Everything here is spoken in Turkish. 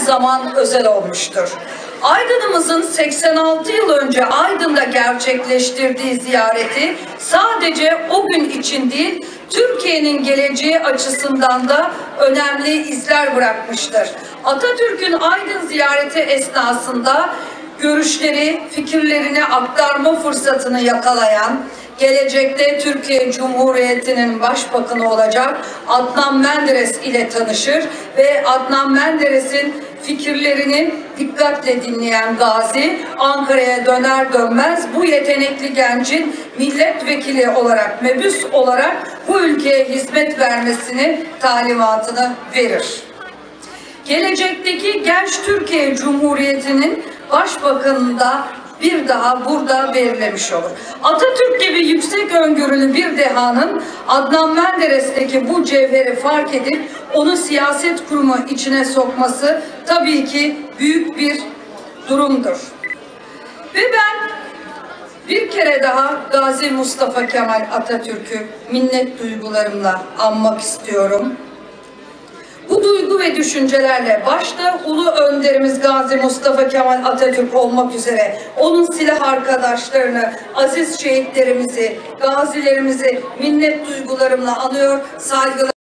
zaman özel olmuştur. Aydın'ımızın 86 yıl önce Aydın'da gerçekleştirdiği ziyareti sadece o gün için değil, Türkiye'nin geleceği açısından da önemli izler bırakmıştır. Atatürk'ün Aydın ziyareti esnasında görüşleri, fikirlerini aktarma fırsatını yakalayan, gelecekte Türkiye Cumhuriyeti'nin başbakanı olacak Adnan Menderes ile tanışır ve Adnan Menderes'in fikirlerini dikkatle dinleyen Gazi, Ankara'ya döner dönmez bu yetenekli gencin milletvekili olarak, mebüs olarak bu ülkeye hizmet vermesini talimatını verir. Gelecekteki genç Türkiye Cumhuriyeti'nin başbakanında bir daha burada belirlemiş olur. Atatürk gibi yüksek öngörülü bir dehanın Adnan Menderes'teki bu cevheri fark edip onu siyaset kurumu içine sokması tabii ki büyük bir durumdur. Ve ben bir kere daha Gazi Mustafa Kemal Atatürk'ü minnet duygularımla anmak istiyorum. Bu duygu ve düşüncelerle başta Ulu Önderimiz Gazi Mustafa Kemal Atatürk olmak üzere onun silah arkadaşlarını, aziz şehitlerimizi, gazilerimizi minnet duygularımla anıyor, saygılar.